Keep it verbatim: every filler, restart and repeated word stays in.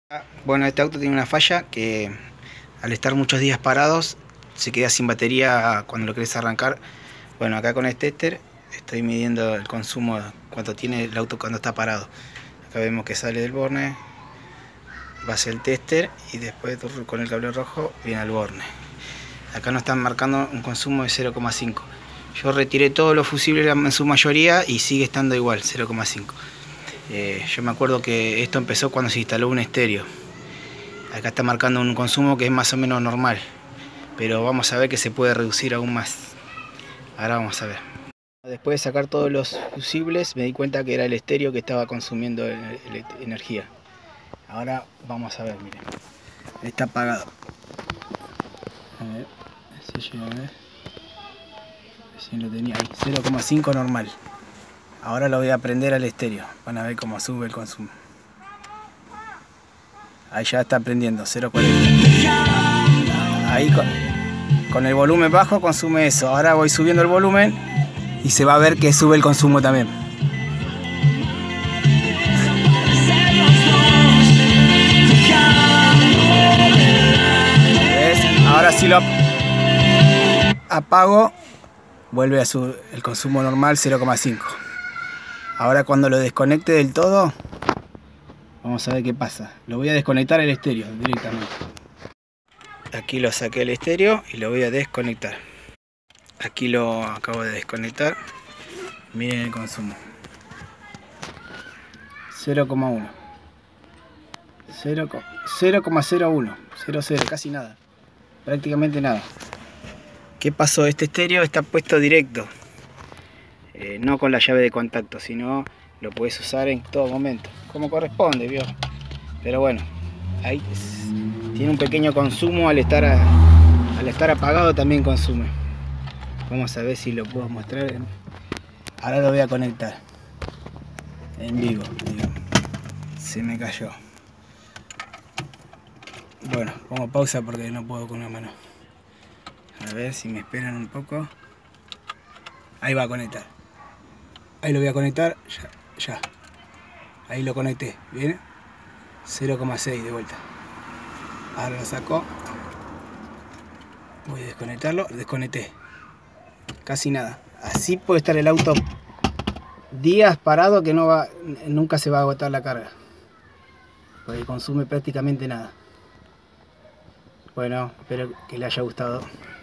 Bueno, este auto tiene una falla que al estar muchos días parados se queda sin batería cuando lo querés arrancar. Bueno, acá con este tester estoy midiendo el consumo, cuánto tiene el auto cuando está parado. Acá vemos que sale del borne, va hacia el tester y después con el cable rojo viene al borne. Acá nos están marcando un consumo de cero coma cinco. Yo retiré todos los fusibles en su mayoría y sigue estando igual, cero coma cinco. Eh, yo me acuerdo que esto empezó cuando se instaló un estéreo. Acá está marcando un consumo que es más o menos normal, pero vamos a ver que se puede reducir aún más. Ahora vamos a ver. Después de sacar todos los fusibles me di cuenta que era el estéreo que estaba consumiendo el, el, energía. Ahora vamos a ver, miren. Está apagado. A ver, si llega a ver. Recién lo tenía ahí, cero coma cinco normal. Ahora lo voy a prender al estéreo. Van a ver cómo sube el consumo. Ahí ya está prendiendo, cero coma cuarenta. Ahí con, con el volumen bajo consume eso. Ahora voy subiendo el volumen y se va a ver que sube el consumo también. ¿Ves? Ahora si lo apago, vuelve a su, el consumo normal, cero coma cinco. Ahora cuando lo desconecte del todo, vamos a ver qué pasa. Lo voy a desconectar el estéreo directamente. Aquí lo saqué el estéreo y lo voy a desconectar. Aquí lo acabo de desconectar. Miren el consumo. cero coma uno. cero coma cero uno. cero coma cero, casi nada. Prácticamente nada. ¿Qué pasó? Este estéreo está puesto directo. Eh, no con la llave de contacto, sino lo puedes usar en todo momento, como corresponde, ¿vio? Pero bueno, ahí tiene un pequeño consumo al estar, a, al estar apagado también consume. Vamos a ver si lo puedo mostrar. Ahora lo voy a conectar en vivo, digamos. Se me cayó. Bueno, pongo pausa porque no puedo con una mano. A ver si me esperan un poco. Ahí va a conectar. Ahí lo voy a conectar, ya, ya. Ahí lo conecté, ¿bien? cero coma seis de vuelta. Ahora lo saco. Voy a desconectarlo, desconecté. Casi nada. Así puede estar el auto días parado que no va, nunca se va a agotar la carga. Porque consume prácticamente nada. Bueno, espero que le haya gustado.